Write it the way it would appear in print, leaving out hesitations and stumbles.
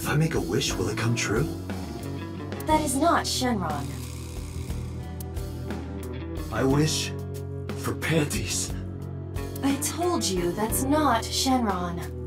I make a wish, will it come true? That is not Shenron. I wish for panties. I told you that's not Shenron.